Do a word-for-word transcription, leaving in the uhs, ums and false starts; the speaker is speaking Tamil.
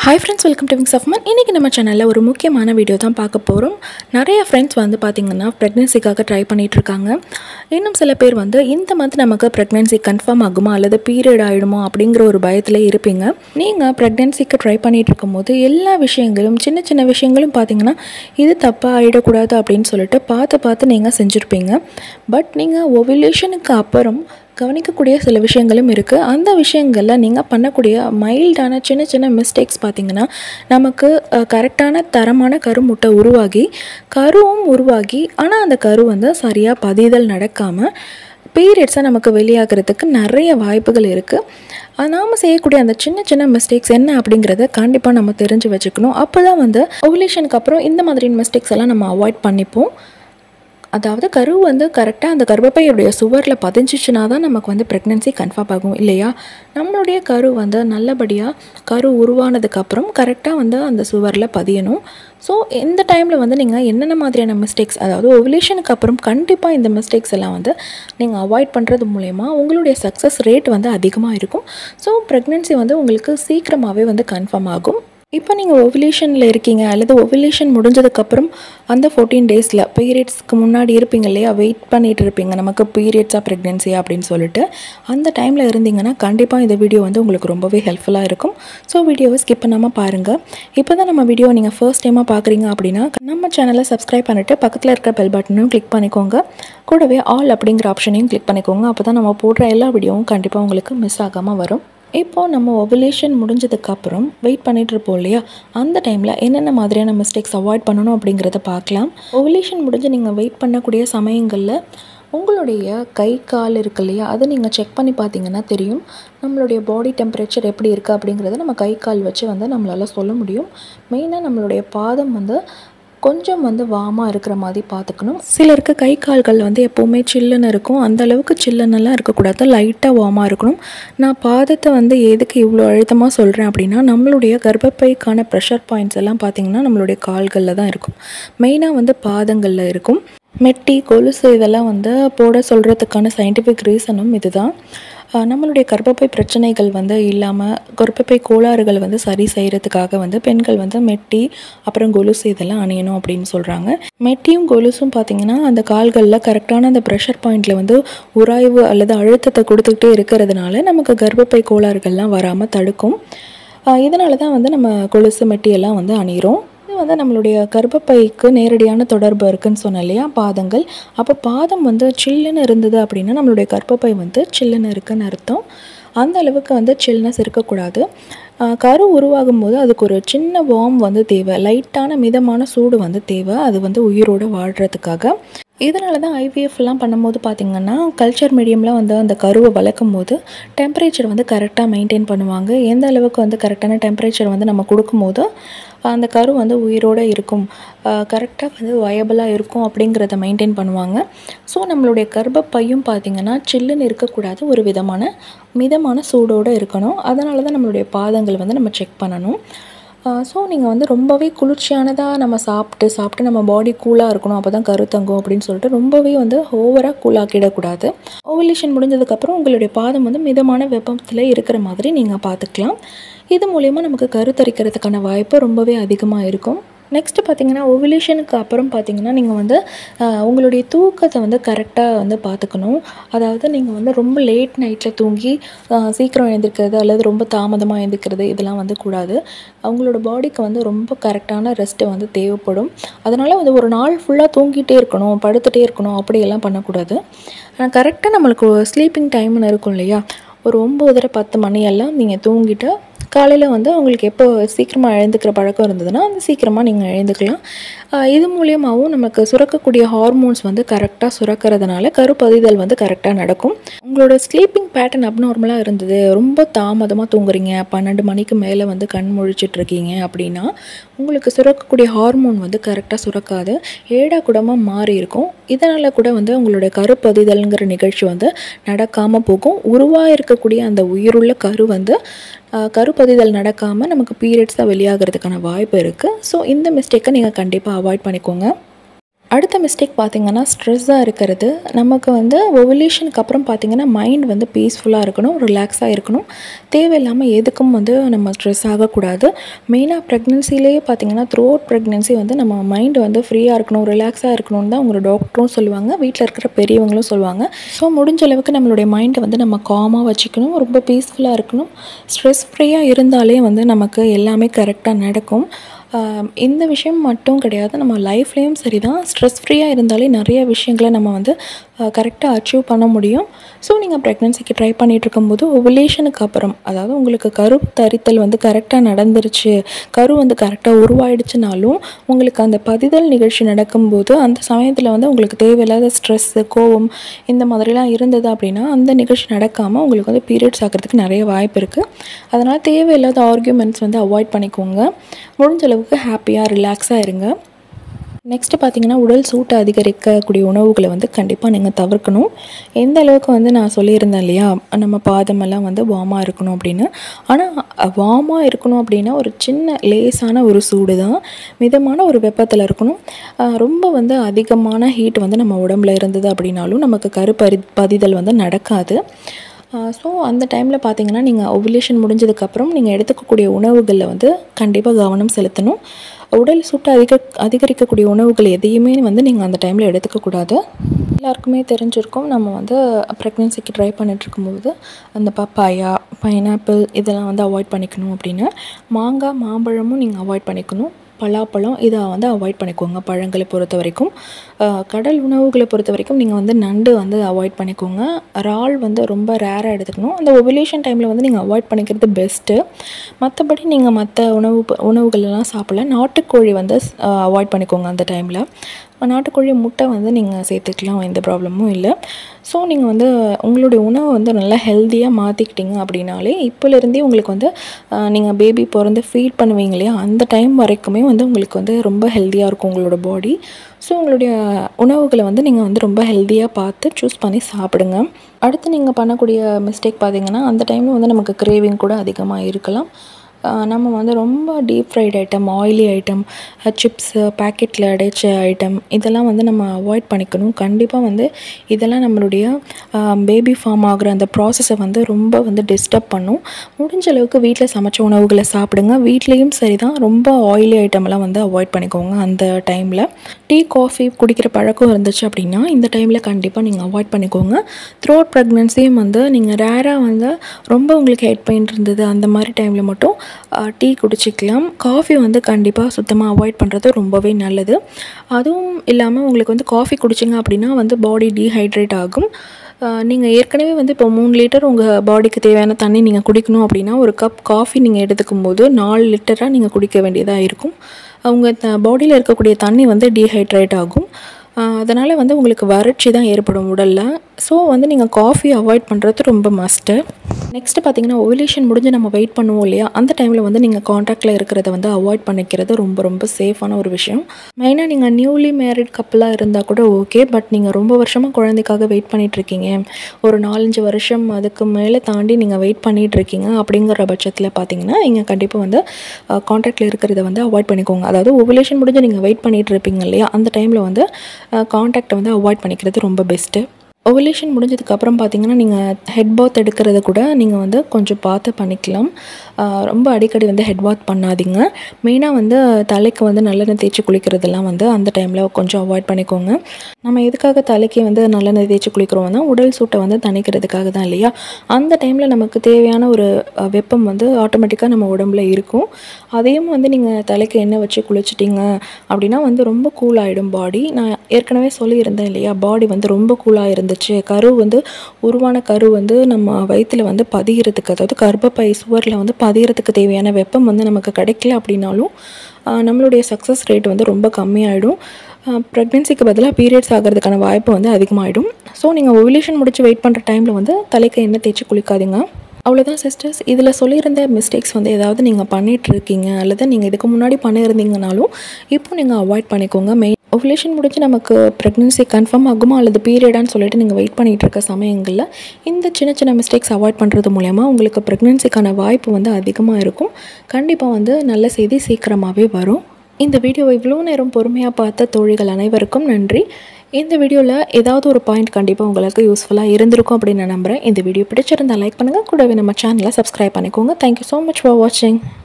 Hi friends, welcome to Wings of Man. இன்னைக்கு நம்ம சேனல்ல ஒரு முக்கியமான வீடியோ தான் பார்க்க போறோம். நிறைய फ्रेंड्स வந்து பாத்தீங்கன்னா பிரெக்னன்சிக்காக ட்ரை பண்ணிட்டு இருக்காங்க. இன்னும் சில பேர் வந்து இந்த மந்த் நமக்கு பிரெக்னன்சி கன்ஃபார்ம் ஆகுமா அல்லது பீரியட் ஆயிடுமா அப்படிங்கற ஒரு பயத்திலே இருப்பீங்க. நீங்க பிரெக்னன்சிக்கு ட்ரை பண்ணிட்டு இருக்கும்போது எல்லா விஷயங்களும் சின்ன சின்ன விஷயங்களும் பாத்தீங்கன்னா இது தப்பா ஆயிட கூடாது அப்படினு சொல்லிட்டு பார்த்து பார்த்து நீங்க செஞ்சிருப்பீங்க. பட் நீங்க ஓவுலேஷனுக்கு அப்புறம் கவனிக்கக்கூடிய சில விஷயங்களும் இருக்கு. அந்த விஷயங்கள்ல நீங்க பண்ணக்கூடிய மைல்டான சின்ன சின்ன மிஸ்டேக்ஸ் பாத்தீங்கன்னா நமக்கு கரெக்ட்டான தரமான கருமுட்டை உருவாகி கருவும் உருவாகி ஆனா அந்த கரு வந்து சரியா பதிதல் நடக்காம பீரியட்ஸ் நமக்கு வெளியாகிறதுக்கு நிறைய வாய்ப்புகள் இருக்கு. நாம செய்யக்கூடிய அந்த சின்ன சின்ன மிஸ்டேக்ஸ் என்ன அப்படிங்கறத கண்டிப்பா நம்ம தெரிஞ்சு வச்சுக்கணும். அப்பதான் வந்து ஓவுலேஷனுக்கு அப்புறம் இந்த மாதிரியான மிஸ்டேக்ஸ் எல்லாம் நம்ம அவாய்ட் பண்ணிப்போம். அதாவது கரு வந்து கரெக்ட்டா அந்த கர்ப்பப்பையோட சுவர்ல பதிஞ்சிச்சுனா தான் நமக்கு வந்து பிரெக்னன்சி கன்ஃபார்ம் ஆகும் இல்லையா? நம்மளுடைய கரு வந்து நல்லபடியா கரு உருவானதுக்கு அப்புறம் கரெக்ட்டா வந்து அந்த சுவர்ல பதியணும். சோ இந்த டைம்ல வந்து நீங்க என்னென்ன மாதிரியான மிஸ்டேக்ஸ் அதாவது ஓவுலேஷனுக்கு அப்புறம் கண்டிப்பா இந்த மிஸ்டேக்ஸ் எல்லாம் வந்து நீங்க அவாய்ட் பண்றது மூலமா உங்களுடைய சக்சஸ் ரேட் வந்து அதிகமா இருக்கும். சோ பிரெக்னன்சி வந்து உங்களுக்கு சீக்கிரமாவே வந்து கன்ஃபார்ம் ஆகும். இப்போ நீங்க ஓவுலேஷன்ல இருக்கீங்க அல்லது ஓவுலேஷன் முடிஞ்சதுக்கு அப்புறம் அந்த பதினான்கு டேஸ்ல பீரியட்ஸ்க்கு முன்னாடி இருப்பீங்க இல்லையா வெயிட் பண்ணிட்டு இருப்பீங்க நமக்கு பீரியட்ஸா பிரெக்னன்சி அப்படினு சொல்லிட்டு அந்த டைம்ல இருந்தீங்கன்னா கண்டிப்பா இந்த வீடியோ வந்து உங்களுக்கு ரொம்பவே ஹெல்ப்ஃபுல்லா இருக்கும். சோ வீடியோவை ஸ்கிப் பண்ணாம பாருங்க. இப்போதான் நம்ம வீடியோ நீங்க ஃபர்ஸ்ட் டைமா பார்க்கறீங்க அப்படினா நம்ம சேனலை சப்ஸ்கிரைப் பண்ணிட்டு பக்கத்துல இருக்க பெல் பட்டனையும் கிளிக் பண்ணிக்கோங்க. கூடவே ஆல் அப்படிங்கற ஆப்ஷனையும் கிளிக் பண்ணிக்கோங்க. அப்பதான் நம்ம போடுற எல்லா வீடியோவும் கண்டிப்பா உங்களுக்கு மிஸ் ஆகாம வரும். இப்போ நம்ம ஓவுலேஷன் முடிஞ்சதுக்கு அப்புறம் வெயிட் பண்ணிட்டு இருப்போம் இல்லையா அந்த டைம்ல என்னென்ன மாதிரியான மிஸ்டேக்ஸ் அவாய்ட் பண்ணனும் அப்படிங்கறத பார்க்கலாம். ஓவுலேஷன் முடிஞ்சு நீங்க வெயிட் பண்ணக்கூடிய சமயங்கள்ல உங்களுடைய கை கால் இருக்கு இல்லையா அதை நீங்க செக் பண்ணி பாத்தீங்கன்னா தெரியும். நம்மளுடைய பாடி டெம்பரேச்சர் எப்படி இருக்கு அப்படிங்கறத நம்ம கை கால் வச்சு வந்து நம்மளால சொல்ல முடியும். மெயினா நம்மளுடைய பாதம் வந்து கொஞ்சம் வந்து வார்மா இருக்கிற மாதிரி பாத்துக்கணும். சிலருக்கு கை கால்கள் வந்து எப்பவுமே சில்லுன்னு இருக்கும். அந்த அளவுக்கு சில்லுன்னெல்லாம் இருக்க கூடாது. லைட்டா வார்மா இருக்கணும். நான் பாதத்தை வந்து எதுக்கு இவ்வளவு அழுத்தமா சொல்றேன் அப்படினா நம்மளுடைய கர்ப்பப்பைக்கான பிரஷர் பாயிண்ட்ஸ் எல்லாம் பாத்தீங்கன்னா நம்மளுடைய கால்கள்ல தான் இருக்கும். மெயினா வந்து பாதங்கள்ல இருக்கும். மெட்டி கொலுசு இதெல்லாம் வந்து போட சொல்றதுக்கான சயின்டிஃபிக் ரீசனும் இதுதான். நம்மளுடைய கர்ப்பப்பை பிரச்சனைகள் வந்து இல்லாம கர்ப்பப்பை கோளாறுகள் வந்து சரி செய்யறதுக்காக வந்து பெண்கள் வந்து மெட்டி அப்புறம் கொலுசு இதெல்லாம் அணியணும் அப்படின்னு சொல்றாங்க. மெட்டியும் கொலுசும் பாத்தீங்கன்னா அந்த கால்கள்ல கரெக்டான அந்த பிரஷர் பாயிண்ட்ல வந்து உராய்வு அல்லது அழுத்தத்தை கொடுத்துக்கிட்டே இருக்கிறதுனால நமக்கு கர்ப்பப்பை கோளாறுகள்லாம் வராம தடுக்கும். இதனால தான் வந்து நம்ம கொலுசு மெட்டி எல்லாம் வந்து அணியிறோம். வந்து நம்மளுடைய கர்ப்பப்பைக்கு நேரடியான தொடர்பு இருக்குன்னு சொன்னேன் இல்லையா பாதங்கள். அப்போ பாதம் வந்து சில்லுன்னு இருந்தது அப்படின்னா நம்மளுடைய கர்ப்பப்பை வந்து சில்லுன்னு இருக்குன்னு அர்த்தம். அந்த அளவுக்கு வந்து சில்னஸ் இருக்கக்கூடாது. கரு உருவாகும் போது அதுக்கு ஒரு சின்ன வார்ம் வந்து தேவை. லைட்டான மிதமான சூடு வந்து தேவை. அது வந்து உயிரோட வாழ்றதுக்காக. இதனால தான் ஐவிஎஃப் எல்லாம் பண்ணும்போது பார்த்தீங்கன்னா கல்ச்சர் மீடியமில் வந்து அந்த கருவை வளர்க்கும் போது டெம்பரேச்சர் வந்து கரெக்டாக மெயின்டைன் பண்ணுவாங்க. எந்த அளவுக்கு வந்து கரெக்டான டெம்பரேச்சர் வந்து நம்ம கொடுக்கும்போது அந்த கரு வந்து உயிரோடு இருக்கும் கரெக்டாக வந்து வயபிளாக இருக்கும் அப்படிங்கிறத மெயின்டைன் பண்ணுவாங்க. ஸோ நம்மளுடைய கர்ப்பப்பையும் பார்த்திங்கன்னா சில்லுன்னு இருக்கக்கூடாது. ஒரு விதமான மிதமான சூடோடு இருக்கணும். அதனால தான் நம்மளுடைய பாதங்கள் வந்து நம்ம செக் பண்ணணும். ஸோ நீங்கள் வந்து ரொம்பவே குளிர்ச்சியானதாக நம்ம சாப்பிட்டு சாப்பிட்டு நம்ம பாடி கூலாக இருக்கணும் அப்போ தான் கரு தங்கும் அப்படின்னு சொல்லிட்டு ரொம்பவே வந்து ஓவராக கூலாக்கிடக்கூடாது. ஓவுலேஷன் முடிஞ்சதுக்கப்புறம் உங்களுடைய பாதம் வந்து மிதமான வெப்பத்தில் இருக்கிற மாதிரி நீங்கள் பார்த்துக்கலாம். இது மூலயமா நமக்கு கருத்தரிக்கிறதுக்கான வாய்ப்பு ரொம்பவே அதிகமாக இருக்கும். நெக்ஸ்ட்டு பார்த்தீங்கன்னா ஓவுலேஷனுக்கு அப்புறம் பார்த்தீங்கன்னா நீங்கள் வந்து உங்களுடைய தூக்கத்தை வந்து கரெக்டாக வந்து பார்த்துக்கணும். அதாவது நீங்கள் வந்து ரொம்ப லேட் நைட்டில் தூங்கி சீக்கிரம் எழுந்திருக்கிறது அல்லது ரொம்ப தாமதமாக எழுந்திருக்கிறது இதெல்லாம் வந்து கூடாது. அவங்களோட பாடிக்கு வந்து ரொம்ப கரெக்டான ரெஸ்ட்டு வந்து தேவைப்படும். அதனால் வந்து ஒரு நாள் ஃபுல்லாக தூங்கிட்டே இருக்கணும் படுத்துகிட்டே இருக்கணும் அப்படியெல்லாம் பண்ணக்கூடாது. கரெக்டாக நம்மளுக்கு ஸ்லீப்பிங் டைம்னு இருக்கும் இல்லையா ஒரு ஒம்போதரை பத்து மணியெல்லாம் நீங்கள் தூங்கிட்டு காலையில் வந்து உங்களுக்கு எப்போ சீக்கிரமாக எழுந்துக்கிற பழக்கம் இருந்ததுன்னா அந்த சீக்கிரமாக நீங்கள் எழுந்துக்கலாம். இது மூலியமாகவும் நமக்கு சுரக்கக்கூடிய ஹார்மோன்ஸ் வந்து கரெக்டாக சுரக்கிறதுனால கருப்பதிதல் வந்து கரெக்டாக நடக்கும். உங்களோட ஸ்லீப்பிங் பேட்டர்ன் அப்நார்மலாக இருந்தது ரொம்ப தாமதமாக தூங்குறீங்க பன்னெண்டு மணிக்கு மேலே வந்து கண் முழிச்சிட்ருக்கீங்க அப்படின்னா உங்களுக்கு சுரக்கக்கூடிய ஹார்மோன் வந்து கரெக்டாக சுரக்காது ஏடா கூடமாக மாறி இருக்கும். இதனால் கூட வந்து உங்களுடைய கருப்பதிதல்ங்கிற நிகழ்ச்சி வந்து நடக்காமல் போகும். உருவாக இருக்கக்கூடிய அந்த உயிருள்ள கரு வந்து கருப்பதிதல் நடக்காமல் நமக்கு பீரியட்ஸாக வெளியாகிறதுக்கான வாய்ப்பு இருக்குது. ஸோ இந்த மிஸ்டேக்கை நீங்கள் கண்டிப்பாக அவாய்ட் பண்ணிக்கோங்க. அடுத்த மிஸ்டேக் பார்த்திங்கன்னா ஸ்ட்ரெஸ்ஸாக இருக்கிறது. நமக்கு வந்து ஓவுலேஷனுக்கு அப்புறம் பார்த்திங்கன்னா மைண்ட் வந்து பீஸ்ஃபுல்லாக இருக்கணும், ரிலாக்ஸாக இருக்கணும். தேவையில்லாமல் எதுக்கும் வந்து நம்ம ஸ்ட்ரெஸ் ஆகக்கூடாது. மெயினாக ப்ரெக்னென்சிலேயே பார்த்திங்கன்னா த்ரூ அவுட் ப்ரெக்னென்சி வந்து நம்ம மைண்டு வந்து ஃப்ரீயாக இருக்கணும், ரிலாக்ஸாக இருக்கணும்னு தான் உங்களோட டாக்டரும் சொல்லுவாங்க, வீட்டில் இருக்கிற பெரியவங்களும் சொல்லுவாங்க. ஸோ முடிஞ்ச அளவுக்கு நம்மளுடைய மைண்டை வந்து நம்ம காமாக வச்சுக்கணும், ரொம்ப பீஸ்ஃபுல்லாக இருக்கணும். ஸ்ட்ரெஸ் ஃப்ரீயாக இருந்தாலே வந்து நமக்கு எல்லாமே கரெக்டாக நடக்கும். இந்த விஷயம் மட்டும் கிடையாது, நம்ம லைஃப்லேயும் சரி தான். ஸ்ட்ரெஸ் ஃப்ரீயாக இருந்தாலே நிறைய விஷயங்களை நம்ம வந்து கரெக்டாக அச்சீவ் பண்ண முடியும். ஸோ நீங்கள் ப்ரெக்னென்சிக்கு ட்ரை பண்ணிகிட்டு இருக்கும்போது ஓவுலேஷனுக்கு அப்புறம், அதாவது உங்களுக்கு கரு தரித்தல் வந்து கரெக்டாக நடந்துருச்சு, கரு வந்து கரெக்டாக உருவாயிடுச்சுனாலும் உங்களுக்கு அந்த பதிதல் நிகழ்ச்சி நடக்கும்போது அந்த சமயத்தில் வந்து உங்களுக்கு தேவையில்லாத ஸ்ட்ரெஸ்ஸு, கோவம் இந்த மாதிரிலாம் இருந்தது அப்படின்னா அந்த நிகழ்ச்சி நடக்காமல் உங்களுக்கு வந்து பீரியட்ஸ் ஆகிறதுக்கு நிறைய வாய்ப்பு இருக்குது. அதனால் தேவையில்லாத ஆர்கியூமெண்ட்ஸ் வந்து அவாய்ட் பண்ணிக்கோங்க. முடிஞ்ச அளவுக்கு ஹாப்பியாக ரிலாக்ஸாக இருங்க. நெக்ஸ்ட்டு பார்த்திங்கன்னா உடல் சூட்டை அதிகரிக்கக்கூடிய உணவுகளை வந்து கண்டிப்பாக நீங்கள் தவிர்க்கணும். எந்த அளவுக்கு வந்து நான் சொல்லியிருந்தேன் இல்லையா, நம்ம பாதமெல்லாம் வந்து வார்மாக இருக்கணும் அப்படின்னு. ஆனால் வார்மாக இருக்கணும் அப்படின்னா ஒரு சின்ன லேசான ஒரு சூடு தான், மிதமான ஒரு வெப்பத்தில் இருக்கணும். ரொம்ப வந்து அதிகமான ஹீட் வந்து நம்ம உடம்புல இருந்தது அப்படின்னாலும் நமக்கு கரு பரி பதிதல் வந்து நடக்காது. ஸோ அந்த டைமில் பார்த்திங்கன்னா நீங்கள் ஓவுலேஷன் முடிஞ்சதுக்கப்புறம் நீங்கள் எடுத்துக்கக்கூடிய உணவுகளில் வந்து கண்டிப்பாக கவனம் செலுத்தணும். உடல் சூட்டை அதிக அதிகரிக்கக்கூடிய உணவுகள் எதையுமே வந்து நீங்கள் அந்த டைமில் எடுத்துக்கக்கூடாது. எல்லாருக்குமே தெரிஞ்சிருக்கும், நம்ம வந்து ப்ரெக்னென்சிக்கு ட்ரை பண்ணிகிட்ருக்கும்போது அந்த பப்பாயா, பைனாப்பிள் இதெல்லாம் வந்து அவாய்ட் பண்ணிக்கணும் அப்படின்னு. மாங்காய், மாம்பழமும் நீங்கள் அவாய்ட் பண்ணிக்கணும். பலாப்பழம் இதை வந்து அவாய்ட் பண்ணிக்கோங்க. பழங்களை பொறுத்த வரைக்கும், கடல் உணவுகளை பொறுத்த வரைக்கும் நீங்கள் வந்து நண்டு வந்து அவாய்ட் பண்ணிக்கோங்க. இறால் வந்து ரொம்ப ரேராக எடுத்துக்கணும். அந்த ஓவுலேஷன் டைமில் வந்து நீங்கள் அவாய்ட் பண்ணிக்கிறது பெஸ்ட்டு. மற்றபடி நீங்கள் மற்ற உணவு உணவுகளெல்லாம் சாப்பிடலாம். நாட்டுக்கோழி வந்து அவாய்ட் பண்ணிக்கோங்க அந்த டைமில். நாட்டுக்கோழி முட்டை வந்து நீங்கள் சேர்த்துக்கலாம், எந்த ப்ராப்ளமும் இல்லை. ஸோ நீங்கள் வந்து உங்களுடைய உணவை வந்து நல்லா ஹெல்த்தியாக மாற்றிக்கிட்டீங்க அப்படின்னாலே இப்போலேருந்தே உங்களுக்கு வந்து நீங்கள் பேபி பிறந்து ஃபீட் பண்ணுவீங்க இல்லையா, அந்த டைம் வரைக்குமே வந்து உங்களுக்கு வந்து ரொம்ப ஹெல்த்தியாக இருக்கும் உங்களோட பாடி. ஸோ உங்களுடைய உணவுகளை வந்து நீங்கள் வந்து ரொம்ப ஹெல்த்தியாக பார்த்து சூஸ் பண்ணி சாப்பிடுங்க. அடுத்து நீங்கள் பண்ணக்கூடிய மிஸ்டேக் பார்த்திங்கன்னா அந்த டைமில் வந்து நமக்கு கிரேவிங் கூட அதிகமாக இருக்கலாம். நம்ம வந்து ரொம்ப deep fried item, oily item, chips, பேக்கெட்டில் அடைச்ச ஐட்டம் இதெல்லாம் வந்து நம்ம அவாய்ட் பண்ணிக்கணும். கண்டிப்பாக வந்து இதெல்லாம் நம்மளுடைய பேபி ஃபார்ம் ஆகிற அந்த ப்ராசஸை வந்து ரொம்ப வந்து டிஸ்டர்ப் பண்ணும். முடிஞ்ச அளவுக்கு வீட்டில் சமைச்ச உணவுகளை சாப்பிடுங்க. வீட்லேயும் சரி தான், ரொம்ப ஆயிலி ஐட்டமெல்லாம் வந்து அவாய்ட் பண்ணிக்கோங்க அந்த டைமில். டீ, காஃபி குடிக்கிற பழக்கம் இருந்துச்சு அப்படின்னா இந்த டைமில் கண்டிப்பாக நீங்கள் அவாய்ட் பண்ணிக்கோங்க. த்ரூ அவுட் ப்ரெக்னென்சியும் வந்து நீங்கள் ரேராக வந்து ரொம்ப உங்களுக்கு ஹெட் பெயின் இருந்தது அந்த மாதிரி டைமில் மட்டும் டீ குடிச்சிக்கலாம். காஃபி வந்து கண்டிப்பாக சுத்தமாக அவாய்ட் பண்ணுறது ரொம்பவே நல்லது. அதுவும் இல்லாமல் உங்களுக்கு வந்து காஃபி குடிச்சிங்க அப்படின்னா வந்து பாடி டீஹைட்ரேட் ஆகும். நீங்கள் ஏற்கனவே வந்து இப்போ மூணு லிட்டர் உங்கள் பாடிக்கு தேவையான தண்ணி நீங்கள் குடிக்கணும் அப்படின்னா ஒரு கப் காஃபி நீங்கள் எடுத்துக்கும் போது நாலு லிட்டராக நீங்கள் குடிக்க வேண்டியதாக இருக்கும். அவங்க த பாடியில் இருக்கக்கூடிய தண்ணி வந்து டீஹைட்ரேட் ஆகும். அதனால் வந்து உங்களுக்கு வறட்சி தான் ஏற்படும் உடலில். ஸோ வந்து நீங்கள் காஃபி அவாய்ட் பண்ணுறது ரொம்ப மஸ்ட்டு. நெக்ஸ்ட்டு பார்த்திங்கன்னா ஓவுலேஷன் முடிஞ்சு நம்ம வெயிட் பண்ணுவோம் இல்லையா, அந்த டைமில் வந்து நீங்கள் காண்டாக்டில் இருக்கிறத வந்து அவாய்ட் பண்ணிக்கிறது ரொம்ப ரொம்ப சேஃபான ஒரு விஷயம். மெயினாக நீங்கள் நியூலி மேரிட் கப்பலாக இருந்தால் கூட ஓகே, பட் நீங்கள் ரொம்ப வருஷமாக குழந்தைக்காக வெயிட் பண்ணிகிட்ருக்கீங்க, ஒரு நாலஞ்சு வருஷம் அதுக்கு மேலே தாண்டி நீங்கள் வெயிட் பண்ணிகிட்ருக்கீங்க அப்படிங்கிற பட்சத்தில் பார்த்திங்கன்னா நீங்கள் கண்டிப்பாக வந்து காண்டாக்டில் இருக்கிறத வந்து அவாய்ட் பண்ணிக்கோங்க. அதாவது ஓவுலேஷன் முடிஞ்சு நீங்கள் வெயிட் பண்ணிகிட்டு இருப்பீங்க இல்லையா, அந்த டைமில் வந்து காண்டாக்டை வந்து அவாய்ட் பண்ணிக்கிறது ரொம்ப பெஸ்ட்டு. ஓவுலேஷன் முடிஞ்சதுக்கப்புறம் பார்த்திங்கன்னா நீங்கள் ஹெட் பாத் எடுக்கிறத கூட நீங்கள் வந்து கொஞ்சம் பார்த்து பண்ணிக்கலாம். ரொம்ப அடிக்கடி வந்து ஹெட் பாத் பண்ணாதீங்க. மெயினாக வந்து தலைக்கு வந்து நல்லெண்ணெய் தேய்ச்சி குளிக்கிறதெல்லாம் வந்து அந்த டைமில் கொஞ்சம் அவாய்ட் பண்ணிக்கோங்க. நம்ம எதுக்காக தலைக்கு வந்து நல்லெண்ணெய் தேய்ச்சி குளிக்கிறோம்னா உடல் சூட்டை வந்து தணிக்கிறதுக்காக தான் இல்லையா. அந்த டைமில் நமக்கு தேவையான ஒரு வெப்பம் வந்து ஆட்டோமேட்டிக்காக நம்ம உடம்புல இருக்கும். அதையும் வந்து நீங்கள் தலைக்கு எண்ணெய் வச்சு குளிச்சிட்டிங்க அப்படின்னா வந்து ரொம்ப கூல் ஆகிடும் பாடி. நான் ஏற்கனவே சொல்லியிருந்தேன் இல்லையா, பாடி வந்து ரொம்ப கூலாக இருந்துச்சு. கரு வந்து உருவான கரு வந்து நம்ம வயிற்றில் வந்து பதிகிறதுக்கு, அதாவது கர்ப்பப்பை சுவரில் வந்து பதிகிறதுக்கு தேவையான வெப்பம் வந்து நமக்கு கிடைக்கல அப்படின்னாலும் நம்மளுடைய சக்ஸஸ் ரேட் வந்து ரொம்ப கம்மியாயிடும். ப்ரெக்னென்சிக்கு பதிலாக பீரியட்ஸ் ஆகிறதுக்கான வாய்ப்பு வந்து அதிகமாகிடும். ஸோ நீங்கள் ஓவுலேஷன் முடிச்சு வெயிட் பண்ணுற டைமில் வந்து தலைக்கு எண்ணெய் தேய்ச்சி குளிக்காதீங்க. அவ்வளோதான் சிஸ்டர்ஸ். இதில் சொல்லியிருந்த மிஸ்டேக்ஸ் வந்து ஏதாவது நீங்கள் பண்ணிகிட்ருக்கீங்க அல்லது நீங்கள் இதுக்கு முன்னாடி பண்ணியிருந்தீங்கனாலும் இப்போ நீங்கள் அவாய்ட் பண்ணிக்கோங்க. மெயின் ஓவுலேஷன் முடிஞ்சு நமக்கு ப்ரெக்னென்சி கன்ஃபார்ம் ஆகுமா அல்லது பீரியடான்னு சொல்லிட்டு நீங்கள் வெயிட் பண்ணிகிட்டு இருக்க சமயங்களில் இந்த சின்ன சின்ன மிஸ்டேக்ஸ் அவாய்ட் பண்ணுறது மூலமா உங்களுக்கு ப்ரெக்னென்சிக்கான வாய்ப்பு வந்து அதிகமாக இருக்கும். கண்டிப்பாக வந்து நல்ல செய்தி சீக்கிரமாகவே வரும். இந்த வீடியோவை இவ்வளோ நேரம் பொறுமையாக பார்த்த தோழிகள் அனைவருக்கும் நன்றி. இந்த வீடியோவில் ஏதாவது ஒரு பாயிண்ட் கண்டிப்பாக உங்களுக்கு யூஸ்ஃபுல்லாக இருந்திருக்கும் அப்படின்னு நான் நம்புகிறேன். இந்த வீடியோ பிடிச்சிருந்தால் லைக் பண்ணுங்கள், கூடவே நம்ம சேனலை சப்ஸ்கிரைப் பண்ணிக்கோங்க. தேங்க்யூ ஸோ மச் ஃபார் வாட்சிங்.